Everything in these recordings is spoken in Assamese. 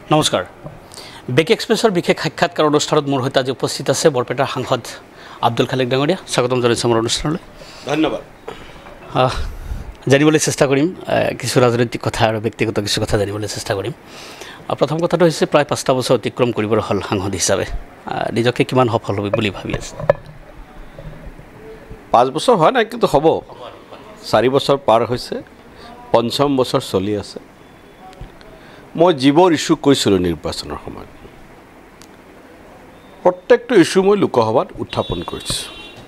নমস্কাৰ বেকি এক্সপ্ৰেছৰ বিশেষ সাক্ষাৎকাৰ অনুষ্ঠানত মোৰ সৈতে আজি উপস্থিত আছে বৰপেটাৰ সাংসদ আব্দুল খালেক ডাঙৰীয়া স্বাগতম জনাইছোঁ মোৰ অনুষ্ঠানলৈ ধন্যবাদ জানিবলৈ চেষ্টা কৰিম কিছু ৰাজনৈতিক কথা আৰু ব্যক্তিগত কিছু কথা জানিবলৈ চেষ্টা কৰিম প্ৰথম কথাটো হৈছে প্ৰায় 5টা বছৰ অতিক্ৰম কৰিবলৈ হ'ল সাংসদ হিচাপে নিজকে কিমান সফল হ'ব বুলি ভাবি আছে 5 বছৰ হয় নাই কিন্তু হ'ব 4 বছৰ পাৰ হৈছে 5ম বছৰ চলি আছে মই জীৱৰ ইস্যু কৈছিলোঁ নিৰ্বাচনৰ সময়ত প্ৰত্যেকটো ইস্যু মই লোকসভাত উত্থাপন কৰিছোঁ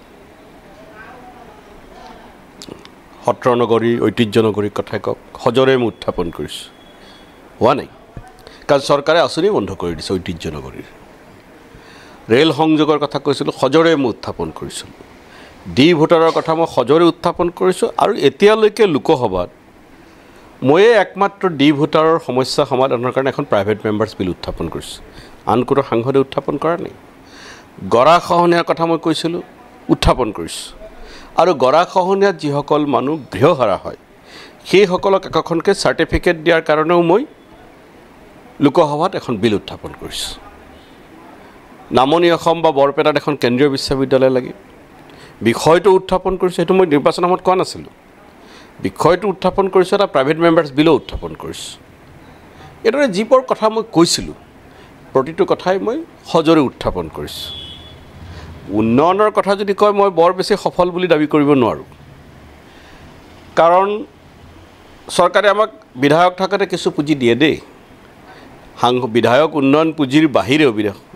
সত্ৰনগৰী ঐতিহ্যনগৰীৰ কথাই কওক সজৰে মই উত্থাপন কৰিছোঁ হোৱা নাই কাৰণ চৰকাৰে আঁচনি বন্ধ কৰি দিছে ঐতিহ্যনগৰীৰ ৰেল সংযোগৰ কথা কৈছিলোঁ সজৰে মই উত্থাপন কৰিছিলোঁ ডি ভোটাৰৰ কথা মই সজৰে উত্থাপন কৰিছোঁ আৰু এতিয়ালৈকে লোকসভাত ময়ে একমাত্ৰ ডি ভোটাৰৰ সমস্যা সমাধানৰ কাৰণে এখন প্ৰাইভেট মেম্বাৰ্ছ বিল উত্থাপন কৰিছোঁ আন কোনো সাংসদে উত্থাপন কৰা নাই গৰাখহনীয়াৰ কথা মই কৈছিলোঁ উত্থাপন কৰিছোঁ আৰু গৰাখহনীয়াত যিসকল মানুহ গৃহহাৰা হয় সেইসকলক একোখনকৈ চাৰ্টিফিকেট দিয়াৰ কাৰণেও মই লোকসভাত এখন বিল উত্থাপন কৰিছোঁ নামনি অসম বা বৰপেটাত এখন কেন্দ্ৰীয় বিশ্ববিদ্যালয় লাগে বিষয়টো উত্থাপন কৰিছোঁ সেইটো মই নিৰ্বাচনৰ সময়ত কোৱা নাছিলোঁ বিষয়টো উত্থাপন কৰিছোঁ এটা প্ৰাইভেট মেম্বাৰ্ছ বিলো উত্থাপন কৰিছোঁ এইদৰে যিবোৰ কথা মই কৈছিলোঁ প্ৰতিটো কথাই মই সজৰে উত্থাপন কৰিছোঁ উন্নয়নৰ কথা যদি কয় মই বৰ বেছি সফল বুলি দাবী কৰিব নোৱাৰোঁ কাৰণ চৰকাৰে আমাক বিধায়ক থাকোঁতে কিছু পুঁজি দিয়ে দেই বিধায়ক উন্নয়ন পুঁজিৰ বাহিৰেও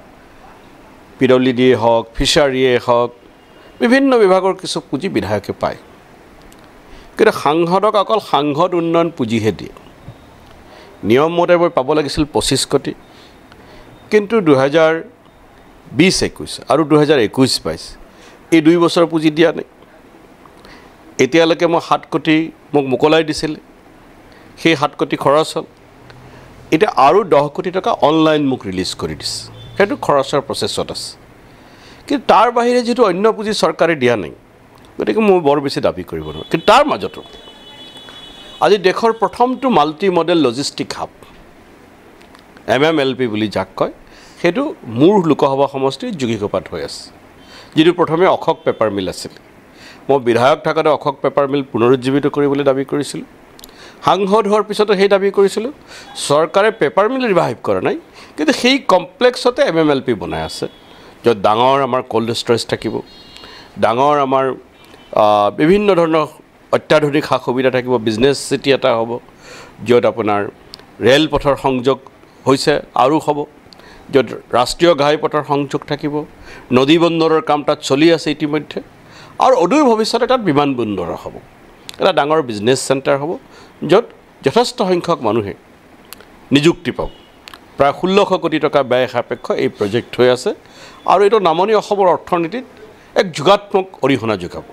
PWD হওক ফিচাৰীয়ে হওক বিভিন্ন বিভাগৰ কিছু পুঁজি বিধায়কে পায় কিন্তু সাংসদক অকল সাংসদ উন্নয়ন পুঁজিহে দিয়ে নিয়মমতে মই পাব লাগিছিল 25 কোটি কিন্তু 2020-21 আৰু 2021-22 এই 2 বছৰ পুঁজি দিয়া নাই এতিয়ালৈকে মই 7 কোটি মোক মোকলাই দিছিল সেই 7 কোটি খৰচ হ'ল এতিয়া আৰু 10 কোটি টকা অনলাইন মোক ৰিলিজ কৰি দিছে সেইটো খৰচৰ প্ৰচেছত আছে কিন্তু তাৰ বাহিৰে যেটো অন্য পুঁজি চৰকাৰে দিয়া নাই গতিকে মই বৰ বেছি দাবী কৰিব নোৱাৰোঁ কিন্তু তাৰ মাজতো আজি দেশৰ প্ৰথমটো multi modal logistic hub MMLP বুলি যাক কয় সেইটো মোৰ লোকসভা সমষ্টিৰ যোগীঘোপাত হৈ আছে যিটো প্ৰথমে অখক পেপাৰ মিল আছিল মই বিধায়ক থাকোঁতে অখক পেপাৰ মিল পুনৰুজ্জীৱিত কৰিবলৈ দাবী কৰিছিলোঁ সাংসদ হোৱাৰ পিছতো সেই দাবী কৰিছিলোঁ চৰকাৰে পেপাৰ মিল ৰিভাইভ কৰা নাই কিন্তু সেই কমপ্লেক্সতে MMLP বনাই আছে য'ত ডাঙৰ আমাৰ কোল্ড ষ্টৰেজ থাকিব ডাঙৰ আমাৰ বিভিন্ন ধৰণৰ অত্যাধুনিক সা সুবিধা থাকিব বিজনেছ চিটি এটা হ'ব য'ত আপোনাৰ ৰেল পথৰ সংযোগ হৈছে আৰু হ'ব য'ত ৰাষ্ট্ৰীয় ঘাইপথৰ সংযোগ থাকিব নদী বন্দৰৰ কাম তাত চলি আছে ইতিমধ্যে আৰু অদূৰ ভৱিষ্যতে তাত বিমান বন্দৰ হ'ব এটা ডাঙৰ বিজনেছ চেণ্টাৰ হ'ব য'ত যথেষ্ট সংখ্যক মানুহে নিযুক্তি পাব প্ৰায় 1600 কোটি টকা ব্যয় সাপেক্ষ এই প্ৰজেক্ট হৈ আছে আৰু এইটো নামনি অসমৰ অৰ্থনীতিত এক যুগাত্মক অৰিহণা যোগাব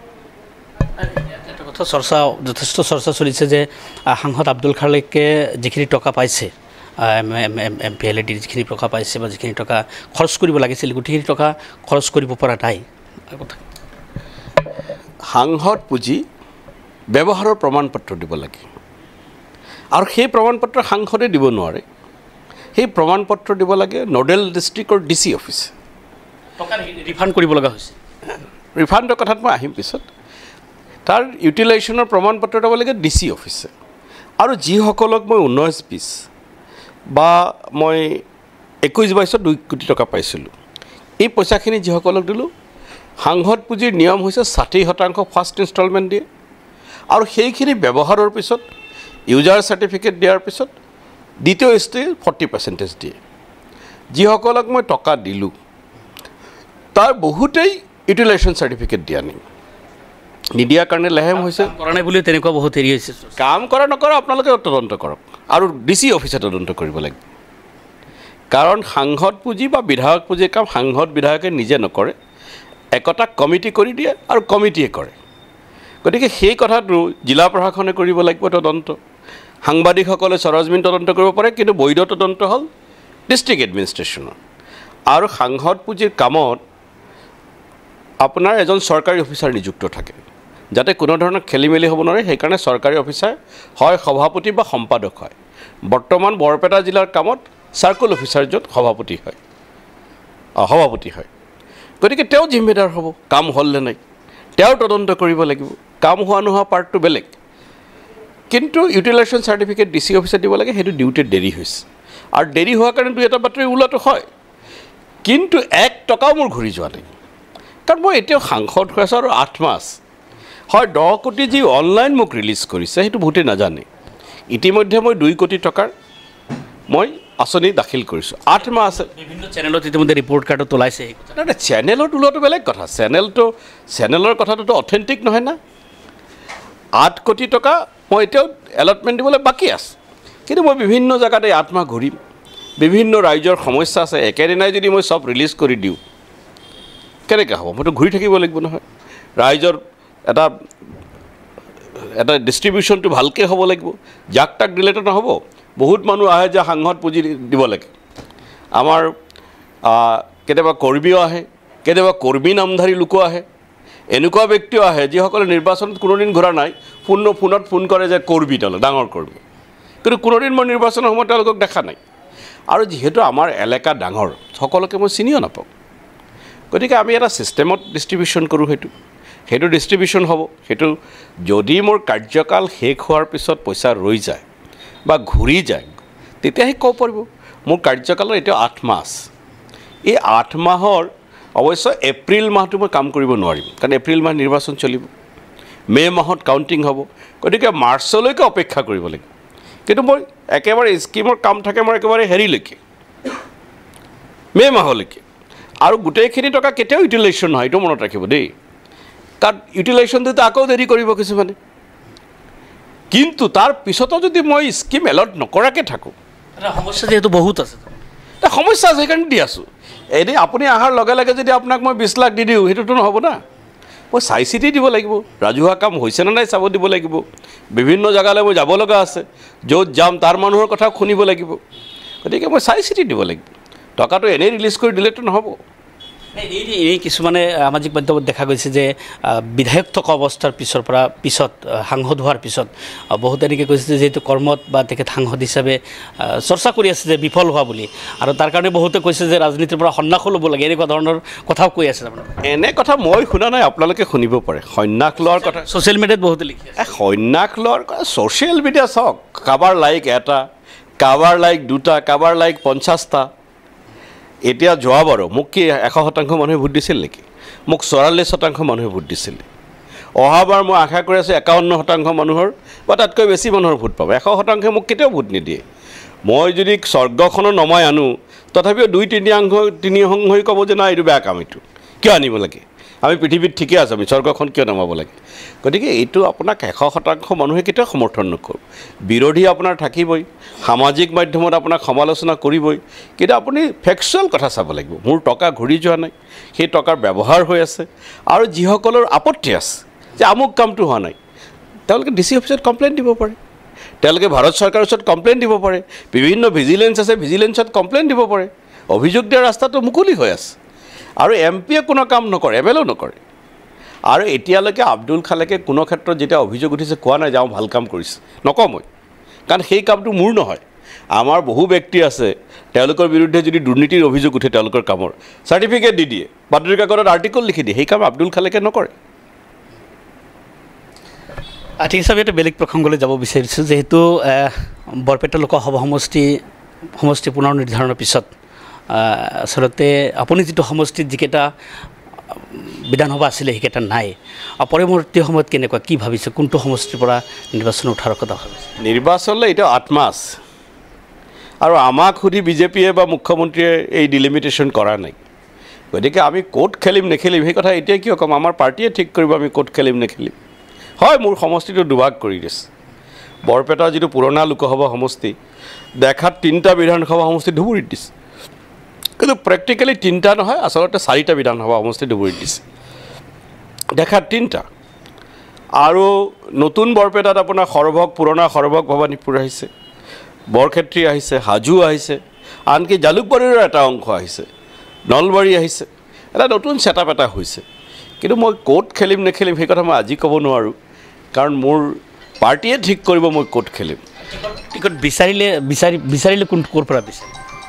এটা কথা যথেষ্ট চৰ্চা চলিছে যে সাংসদ আব্দুল খালেকে যিখিনি টকা পাইছে MPLAD যিখিনি টকা পাইছে বা যিখিনি টকা খৰচ কৰিব লাগিছিল গোটেইখিনি টকা খৰচ কৰিব পৰা নাই সাংসদ পুঁজি ব্যৱহাৰৰ প্ৰমাণপত্ৰ দিব লাগে আৰু সেই প্ৰমাণপত্ৰ সাংসদে দিব নোৱাৰে সেই প্ৰমাণপত্ৰ দিব লাগে নডেল ডিষ্ট্ৰিক্টৰ DC অফিচ টকা ৰিফাণ্ড কৰিব লগা হৈছে ৰিফাণ্ডৰ কথাত মই আহিম পিছত তাৰ ইউটিলাইজেশ্যনৰ প্ৰমাণপত্ৰ দিব লাগে DC অফিচে আৰু যিসকলক মই 19-20 বা মই 21-22 2 কোটি টকা পাইছিলোঁ এই পইচাখিনি যিসকলক দিলোঁ সাংসদ পুঁজিৰ নিয়ম হৈছে 60% ফাৰ্ষ্ট ইনষ্টলমেণ্ট দিয়ে আৰু সেইখিনি ব্যৱহাৰৰ পিছত ইউজাৰ চাৰ্টিফিকেট দিয়াৰ পিছত দ্বিতীয় ষ্টেজ 40% দিয়ে যিসকলক মই টকা দিলোঁ তাৰ বহুতেই ইউটিলাইজেশ্যন চাৰ্টিফিকেট দিয়া নাই নিদিয়াৰ কাৰণে লেহেম হৈছে কৰা নাই বুলি তেনেকুৱা বহুত হেৰি হৈছে কাম কৰা নকৰা আপোনালোকে তদন্ত কৰক আৰু DC অফিচে তদন্ত কৰিব লাগে কাৰণ সাংসদ পুঁজি বা বিধায়ক পুঁজিৰ কাম সাংসদ বিধায়কে নিজে নকৰে একতা কমিটি কৰি দিয়ে আৰু কমিটিয়ে কৰে গতিকে সেই কথাটো জিলা প্ৰশাসনে কৰিব লাগিব তদন্ত সাংবাদিকসকলে সৰজমিন তদন্ত কৰিব পাৰে কিন্তু বৈধ তদন্ত হ'ল ডিষ্ট্ৰিক্ট এডমিনিষ্ট্ৰেশ্যনৰ আৰু সাংসদ পুঁজিৰ কামত আপোনাৰ এজন চৰকাৰী অফিচাৰ নিযুক্ত থাকে যাতে কোনো ধৰণৰ খেলিমেলি হ'ব নোৱাৰে সেইকাৰণে চৰকাৰী অফিচাৰ হয় সভাপতি বা সম্পাদক হয় বৰ্তমান বৰপেটা জিলাৰ কামত চাৰ্কল অফিচাৰজন সভাপতি হয় গতিকে তেওঁ জিম্মেদাৰ হ'ব কাম হ'ল নে নাই তেওঁ তদন্ত কৰিব লাগিব কাম হোৱা নোহোৱা পাৰ্টটো বেলেগ কিন্তু ইউটিলাইজেশ্যন চাৰ্টিফিকেট ডিচি অফিচত দিব লাগে সেইটো দিওঁতে দেৰি হৈছে আৰু দেৰি হোৱাৰ কাৰণে দুই এটা বাতৰি ওলোৱাটো হয় কিন্তু 1 টকাও মোৰ ঘূৰি যোৱা নাই কাৰণ মই এতিয়াও সাংসদ হৈ আছোঁ আৰু 8 মাহ হয় 10 কোটি যি অনলাইন মোক ৰিলিজ কৰিছে সেইটো বহুতে নাজানে ইতিমধ্যে মই 2 কোটি টকাৰ মই আঁচনি দাখিল কৰিছোঁ 8 মাহ আছে বিভিন্ন চেনেলত ইতিমধ্যে ৰিপৰ্ট কাৰ্ডত ওলাইছে না চেনেলত ওলোৱাটো বেলেগ কথা চেনেলৰ কথাটোতো অথেণ্টিক নহয় না 8 কোটি টকা মই এতিয়াও এলটমেণ্ট দিবলৈ বাকী আছে কিন্তু মই বিভিন্ন জেগাত 8 মাহ ঘূৰিম বিভিন্ন ৰাইজৰ সমস্যা আছে একেদিনাই যদি মই সব ৰিলিজ কৰি দিওঁ কেনেকৈ হ'ব মইতো ঘূৰি থাকিব লাগিব নহয় ৰাইজৰ এটা ডিষ্ট্ৰিবিউশ্যনটো ভালকৈ হ'ব লাগিব যাক তাক দিলেতো নহ'ব বহুত মানুহ আহে যে সাংসদ পুঁজি দিব লাগে আমাৰ কেতিয়াবা কৰ্মীও আহে কেতিয়াবা কৰ্মী নামধাৰী লোকো আহে এনেকুৱা ব্যক্তিও আহে যিসকলে নিৰ্বাচনত কোনোদিন ঘূৰা নাই ফোনত ফোন কৰে যে কৰ্মী তেওঁলোক ডাঙৰ কৰ্মী কিন্তু কোনোদিন মই নিৰ্বাচনৰ সময়ত তেওঁলোকক দেখা নাই আৰু যিহেতু আমাৰ এলেকা ডাঙৰ সকলোকে মই চিনিও নাপাওঁ গতিকে আমি এটা ছিষ্টেমত ডিষ্ট্ৰিবিউশ্যন কৰোঁ সেইটো ডিষ্ট্ৰিবিউশ্যন হ'ব সেইটো যদি মোৰ কাৰ্যকাল শেষ হোৱাৰ পিছত পইচা ৰৈ যায় বা ঘূৰি যায় তেতিয়াহে ক'ব পাৰিব মোৰ কাৰ্যকালৰ এতিয়া 8 মাহ এই 8 মাহৰ অৱশ্য এপ্ৰিল মাহটো মই কাম কৰিব নোৱাৰিম কাৰণ এপ্ৰিল মাহ নিৰ্বাচন চলিব মে মাহত কাউণ্টিং হ'ব গতিকে মাৰ্চলৈকে অপেক্ষা কৰিব লাগিব কিন্তু মই একেবাৰে স্কিমৰ কাম থাকে মোৰ একেবাৰে হেৰিলৈকে মে মাহলৈকে আৰু গোটেইখিনি টকা কেতিয়াও ইউটিলাইজেশ্যন নহয় এইটো মনত ৰাখিব দেই কাৰণ ইউটিলাইজেশ্যনটোতো আকৌ দেৰি কৰিব কিছুমানে কিন্তু তাৰ পিছতো যদি মই স্কিম এলট নকৰাকৈ থাকোঁ সমস্যা যিহেতু বহুত আছে সমস্যা আছে সেইকাৰণে দি আছোঁ এনেই আপুনি অহাৰ লগে লগে যদি আপোনাক মই 20 লাখ দি দিওঁ সেইটোতো নহ'ব না মই চাই চিতি দিব লাগিব ৰাজহুৱা কাম হৈছে নে নাই চাব দিব লাগিব বিভিন্ন জেগালৈ মই যাব লগা আছে য'ত যাম তাৰ মানুহৰ কথা শুনিব লাগিব গতিকে মই চাই চিতি দিব লাগিব টকাটো এনেই ৰিলিজ কৰি দিলেতো নহ'ব এই কিছুমানে সামাজিক মাধ্যমত দেখা গৈছে যে বিধায়ক থকা অৱস্থাৰ পিছত সাংসদ হোৱাৰ পিছত বহুত এনেকৈ কৈছে যে যিহেতু কৰ্মত বা তেখেত সাংসদ হিচাপে চৰ্চা কৰি আছে যে বিফল হোৱা বুলি আৰু তাৰ কাৰণে বহুতে কৈছে যে ৰাজনীতিৰ পৰা সন্ন্যাস ল'ব লাগে এনেকুৱা ধৰণৰ কথাও কৈ আছে তাৰমানে এনে কথা মই শুনা নাই আপোনালোকে শুনিব পাৰে সন্ন্যাস লোৱাৰ কথা ছ'চিয়েল মিডিয়াত বহুতে লিখি আছে সন্ন্যাস লোৱাৰ কথা ছ'চিয়েল মিডিয়া চাওক কাৰোবাৰ লাইক 1টা কাৰোবাৰ লাইক 2টা কাৰোবাৰ লাইক 50টা এতিয়া যোৱা বাৰু মোক কি 100% মানুহে ভোট দিছিল নেকি মোক 44% মানুহে ভোট দিছিল অহাবাৰ মই আশা কৰি আছোঁ 51% মানুহৰ বা তাতকৈ বেছি মানুহৰ ভোট পাব 100% মোক কেতিয়াও ভোট নিদিয়ে মই যদি স্বৰ্গখনো নমাই আনো তথাপিও 2-3 অংশ ক'ব যে নাই এইটো বেয়া কাম এইটো কিয় আনিব লাগে আমি পৃথিৱীত ঠিকে আছোঁ আমি স্বৰ্গখন কিয় নমাব লাগে গতিকে এইটো আপোনাক 100% মানুহে কেতিয়াও সমৰ্থন নকৰোঁ বিৰোধী আপোনাৰ থাকিবই সামাজিক মাধ্যমত আপোনাক সমালোচনা কৰিবই কিন্তু আপুনি ফেকচুৱেল কথা চাব লাগিব মোৰ টকা ঘূৰি যোৱা নাই সেই টকাৰ ব্যৱহাৰ হৈ আছে আৰু যিসকলৰ আপত্তি আছে যে আমুক কামটো হোৱা নাই তেওঁলোকে ডিচি অফিচত কমপ্লেইন দিব পাৰে তেওঁলোকে ভাৰত চৰকাৰৰ ওচৰত কমপ্লেইন দিব পাৰে বিভিন্ন ভিজিলেন্স আছে ভিজিলেন্সত কমপ্লেইন দিব পাৰে অভিযোগ দিয়াৰ ৰাস্তাটো মুকলি হৈ আছে আৰু এমপিয়ে কোনো কাম নকৰে এমএলএও নকৰে আৰু এতিয়ালৈকে আব্দুল খালেকে কোনো ক্ষেত্ৰত যেতিয়া অভিযোগ উঠিছে কোৱা নাই যে ভাল কাম কৰিছে নকওঁ মই কাৰণ সেই কামটো মোৰ নহয় আমাৰ বহু ব্যক্তি আছে তেওঁলোকৰ বিৰুদ্ধে যদি দুৰ্নীতিৰ অভিযোগ উঠে তেওঁলোকৰ কামৰ চাৰ্টিফিকেট দি দিয়ে বাতৰি কাকতত আৰ্টিকল লিখি দিয়ে সেই কাম আব্দুল খালেকে নকৰে ঠিক হিচাপে এটা বেলেগ প্ৰসংগলৈ যাব বিচাৰিছোঁ যিহেতু বৰপেটা লোকসভা সমষ্টি পুনৰ নিৰ্ধাৰণৰ পিছত আচলতে আপুনি যিটো সমষ্টিত যিকেইটা বিধানসভা আছিলে সেইকেইটা নাই পৰৱৰ্তী সময়ত কেনেকুৱা কি ভাবিছে কোনটো সমষ্টিৰ পৰা নিৰ্বাচন উঠাৰ কথা ভাবিছে নিৰ্বাচনলৈ এতিয়া 8 মাহ আৰু আমাক সুধি বিজেপিয়ে বা মুখ্যমন্ত্ৰীয়ে এই ডিলিমিটেশ্যন কৰা নাই গতিকে আমি ক'ত খেলিম নেখেলিম সেই কথা এতিয়া কিয় ক'ম আমাৰ পাৰ্টিয়ে ঠিক কৰিব আমি ক'ত খেলিম নেখেলিম হয় মোৰ সমষ্টিটো দুভাগ কৰি দিছে বৰপেটাৰ যিটো পুৰণা লোকসভা সমষ্টি দেখাত 3টা বিধানসভা সমষ্টি ধুবুৰীত দিছে কিন্তু প্ৰেক্টিকেলি 3টা নহয় আচলতে 4টা বিধানসভা সমষ্টি ধুবুৰীত দিছে দেখাত 3টা আৰু নতুন বৰপেটাত আপোনাৰ পুৰণা সৰভক ভৱানীপুৰ আহিছে বৰক্ষেত্ৰী আহিছে হাজো আহিছে আনকি জালুকবাৰীৰ এটা অংশ আহিছে নলবাৰী আহিছে এটা নতুন ছেটআপ এটা হৈছে কিন্তু মই ক'ত খেলিম নেখেলিম সেই কথা মই আজি ক'ব নোৱাৰোঁ কাৰণ মোৰ পাৰ্টিয়ে ঠিক কৰিব মই ক'ত খেলিম টিকট বিচাৰিলে কোন ক'ৰ পৰা বিচাৰিম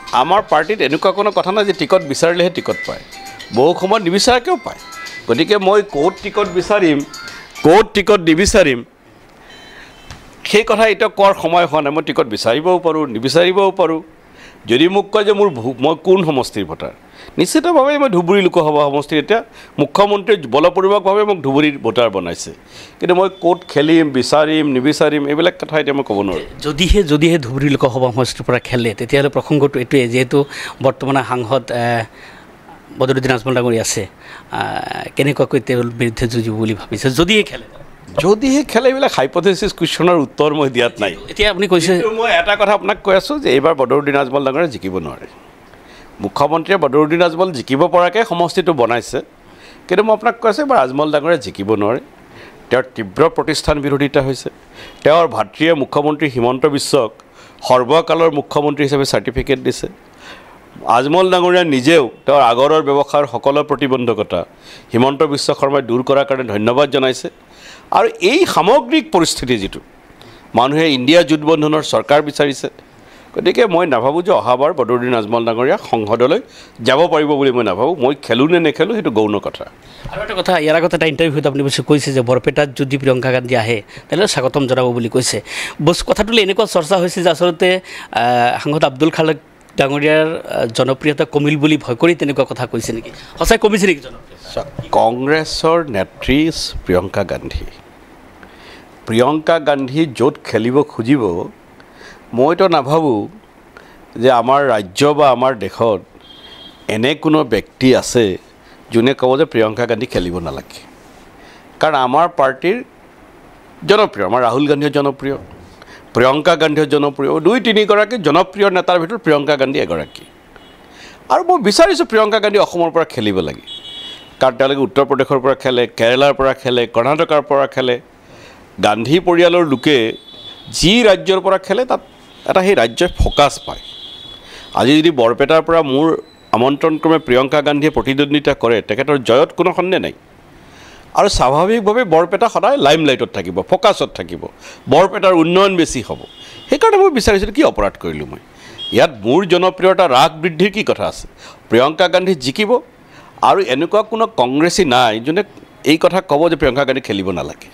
আমাৰ পাৰ্টিত এনেকুৱা কোনো কথা নাই যে টিকট বিচাৰিলেহে টিকট পায়, বহু সময়ত নিবিচাৰাকৈও পায়। গতিকে মই ক'ত টিকট বিচাৰিম, ক'ত টিকট নিবিচাৰিম, সেই কথা এতিয়া কোৱাৰ সময় হোৱা নাই। মই টিকট বিচাৰিবও পাৰোঁ, নিবিচাৰিবও পাৰোঁ। যদি মোক কয় যে মই কোন সমষ্টিৰ ভোটাৰ, নিশ্চিতভাৱে মই ধুবুৰী লোকসভা সমষ্টিৰ এতিয়া মুখ্যমন্ত্ৰীয়ে বলপূৰ্বকভাৱে মোক ধুবুৰীৰ ভোটাৰ বনাইছে। কিন্তু মই ক'ত খেলিম, বিচাৰিম, নিবিচাৰিম, এইবিলাক কথা এতিয়া মই ক'ব নোৱাৰোঁ। যদিহে ধুবুৰী লোকসভা সমষ্টিৰ পৰা খেলে, তেতিয়াহ'লে প্ৰসংগটো এইটোৱে, যিহেতু বৰ্তমান সাংসদ বদৰুদ্দিন আজমল ডাঙৰীয়া আছে, কেনেকুৱাকৈ তেওঁৰ বিৰুদ্ধে যুঁজিব বুলি ভাবিছে যদিহে খেলে? এইবিলাক হাইপথেচিছ কুৱেশ্যনৰ উত্তৰ মই দিয়াত নাই। এতিয়া আপুনি কৈছে, মই এটা কথা আপোনাক কৈ আছোঁ যে এইবাৰ বদৰুদ্দিন আজমল ডাঙৰীয়া জিকিব নোৱাৰে। মুখ্যমন্ত্ৰীয়ে বদৰুদ্দিন আজমল জিকিব পৰাকৈ সমষ্টিটো বনাইছে, কিন্তু মই আপোনাক কৈ আছোঁ এইবাৰ আজমল ডাঙৰীয়া জিকিব নোৱাৰে। তেওঁৰ তীব্ৰ প্ৰতিষ্ঠান বিৰোধিতা হৈছে। তেওঁৰ ভাতৃয়ে মুখ্যমন্ত্ৰী হিমন্ত বিশ্বক সৰ্বকালৰ মুখ্যমন্ত্ৰী হিচাপে চাৰ্টিফিকেট দিছে। আজমল ডাঙৰীয়া নিজেও তেওঁৰ আগৰৰ ব্যৱসায়ৰ সকলো প্ৰতিবন্ধকতা হিমন্ত বিশ্ব শৰ্মাই দূৰ কৰাৰ কাৰণে ধন্যবাদ জনাইছে। আৰু এই সামগ্ৰিক পৰিস্থিতি যিটো মানুহে ইণ্ডিয়া জোটবন্ধনৰ চৰকাৰ বিচাৰিছে, গতিকে মই নাভাবোঁ যে অহাবাৰ বদৰুদ্দিন আজমল ডাঙৰীয়া সংসদলৈ যাব পাৰিব বুলি মই নাভাবোঁ। মই খেলোঁ নে নেখেলোঁ সেইটো গৌণ কথা। আৰু এটা কথা, ইয়াৰ আগতে এটা ইণ্টাৰভিউত আপুনি কৈছে যে বৰপেটাত যদি প্ৰিয়ংকা গান্ধী আহে তেনেহ'লে স্বাগতম জনাব বুলি কৈছে। কথাটোলৈ এনেকুৱা চৰ্চা হৈছে যে আচলতে সাংসদ আব্দুল খালেক ডাঙৰীয়াৰ জনপ্ৰিয়তা কমিল বুলি ভয় কৰি তেনেকুৱা কথা কৈছে নেকি? সঁচাই কমিছে নেকি জনপ্ৰিয়তা? কংগ্ৰেছৰ নেত্ৰী প্ৰিয়ংকা গান্ধী য'ত খেলিব খুজিব, মইতো নাভাবোঁ যে আমাৰ ৰাজ্য বা আমাৰ দেশত এনে কোনো ব্যক্তি আছে যোনে ক'ব যে প্ৰিয়ংকা গান্ধী খেলিব নালাগে। কাৰণ আমাৰ পাৰ্টিৰ জনপ্ৰিয়, আমাৰ ৰাহুল গান্ধীও জনপ্ৰিয়, প্ৰিয়ংকা গান্ধীও জনপ্ৰিয়, 2-3গৰাকী জনপ্ৰিয় নেতাৰ ভিতৰত প্ৰিয়ংকা গান্ধী এগৰাকী। আৰু মই বিচাৰিছোঁ প্ৰিয়ংকা গান্ধী অসমৰ পৰা খেলিব লাগে, কাৰণ তেওঁলোকে উত্তৰ প্ৰদেশৰ পৰা খেলে, কেৰেলাৰ পৰা খেলে, কৰ্ণাটকৰ পৰা খেলে। গান্ধী পৰিয়ালৰ লোকে যি ৰাজ্যৰ পৰা খেলে তাত এটা সেই ৰাজ্যই ফ'কাছ পায়। আজি যদি বৰপেটাৰ পৰা মোৰ আমন্ত্ৰণক্ৰমে প্ৰিয়ংকা গান্ধীয়ে প্ৰতিদ্বন্দ্বিতা কৰে, তেখেতৰ জয়ত কোনো সন্দেহ নাই। আৰু স্বাভাৱিকভাৱে বৰপেটা সদায় লাইমলাইটত থাকিব, ফ'কাছত থাকিব, বৰপেটাৰ উন্নয়ন বেছি হ'ব। সেইকাৰণে মই বিচাৰিছিলোঁ কি অপৰাধ কৰিলোঁ মই? ইয়াত মোৰ জনপ্ৰিয়তা হ্ৰাস বৃদ্ধিৰ কি কথা আছে? প্ৰিয়ংকা গান্ধী জিকিব, আৰু এনেকুৱা কোনো কংগ্ৰেছী নাই যোনে এই কথা ক'ব যে প্ৰিয়ংকা গান্ধী খেলিব নালাগে।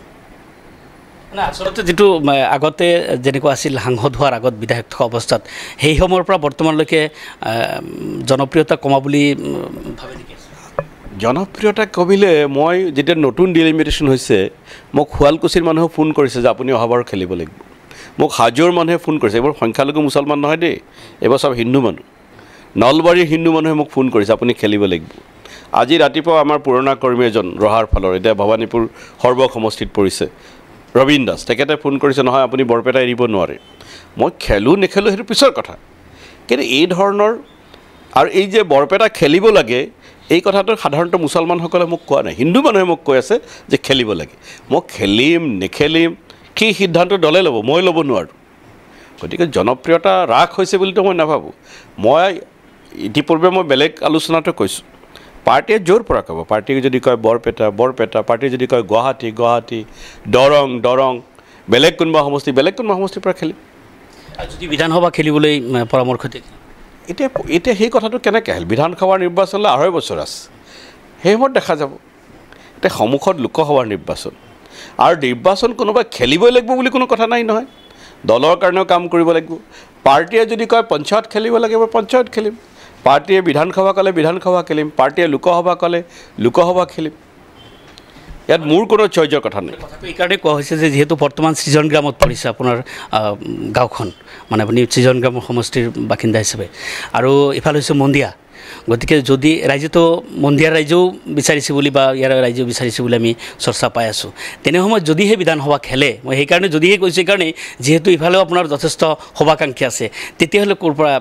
আচলতে যিটো আগতে যেনেকুৱা আছিল সাংসদ হোৱাৰ আগত বিধায়ক থকা অৱস্থাত, সেই সময়ৰ পৰা বৰ্তমানলৈকে জনপ্ৰিয়তা কমা বুলি ভাবে নেকি? জনপ্ৰিয়তা কমিলে, মই যেতিয়া নতুন ডিলিমিটেশ্যন হৈছে, মোক শুৱালকুছিৰ মানুহে ফোন কৰিছে যে আপুনি অহাবাৰ খেলিব লাগিব। মোক হাজোৰ মানুহে ফোন কৰিছে, এইবোৰ সংখ্যালঘু মুছলমান নহয় দেই, এইবোৰ চব হিন্দু মানুহ। নলবাৰীৰ হিন্দু মানুহে মোক ফোন কৰিছে আপুনি খেলিব লাগিব। আজি ৰাতিপুৱা আমাৰ পুৰণা কৰ্মী এজন ৰহাৰ ফালৰ, এতিয়া ভৱানীপুৰ সৰ্বক সমষ্টিত পৰিছে, ৰবীন দাস, তেখেতে ফোন কৰিছে নহয় আপুনি বৰপেটা এৰিব নোৱাৰে। মই খেলোঁ নেখেলোঁ সেইটো পিছৰ কথা, কিন্তু এই ধৰণৰ আৰু এই যে বৰপেটা খেলিব লাগে এই কথাটো সাধাৰণতে মুছলমানসকলে মোক কোৱা নাই, হিন্দু মানুহে মোক কৈ আছে যে খেলিব লাগে। মই খেলিম নেখেলিম সেই সিদ্ধান্ত দলে ল'ব, মই ল'ব নোৱাৰোঁ। গতিকে জনপ্ৰিয়তা হ্ৰাস হৈছে বুলিতো মই নাভাবোঁ। মই ইতিপূৰ্বে মই বেলেগ আলোচনাটো কৈছোঁ, পাৰ্টীয়ে জোৰ পৰা ক'ব, পাৰ্টীয়ে যদি কয় বৰপেটা বৰপেটা, পাৰ্টীয়ে যদি কয় গুৱাহাটী গুৱাহাটী, দৰং দৰং, বেলেগ কোনোবা সমষ্টিৰ পৰা খেলিম। যদি বিধানসভা খেলিবলৈ পৰামৰ্শ দিয়ে, এতিয়া সেই কথাটো কেনেকৈ আহিল? বিধানসভাৰ নিৰ্বাচনলৈ 2.5 বছৰ আছে, সেই সময়ত দেখা যাব। এতিয়া সন্মুখত লোকসভাৰ নিৰ্বাচন, আৰু নিৰ্বাচন কোনোবাই খেলিবই লাগিব বুলি কোনো কথা নাই নহয়। দলৰ কাৰণেও কাম কৰিব লাগিব। পাৰ্টীয়ে যদি কয় পঞ্চায়ত খেলিব লাগিব, পঞ্চায়ত খেলিম। পাৰ্টীয়ে বিধানসভা ক'লে বিধানসভা খেলিম, পাৰ্টীয়ে লোকসভা ক'লে লোকসভা খেলিম। ইয়াত মোৰ কোনো চইজৰ কথা নাই। এইকাৰণে কোৱা হৈছে যে যিহেতু বৰ্তমান সৃজন গ্ৰামত পৰিছে আপোনাৰ গাঁওখন, মানে আপুনি সৃজন গ্ৰামৰ সমষ্টিৰ বাসিন্দা হিচাপে, আৰু ইফালে হৈছে মন্দিয়া। গতিকে যদি ৰাইজেতো মন্দিয়াৰ ৰাইজেও বিচাৰিছে বুলি বা ইয়াৰ ৰাইজেও বিচাৰিছে বুলি আমি চৰ্চা পাই আছোঁ, তেনে সময়ত যদিহে বিধানসভা খেলে, মই সেইকাৰণে যদিহে কৈছোঁ, সেইকাৰণে যিহেতু ইফালেও আপোনাৰ যথেষ্ট শুভাকাংক্ষী আছে, তেতিয়াহ'লে ক'ৰ পৰা?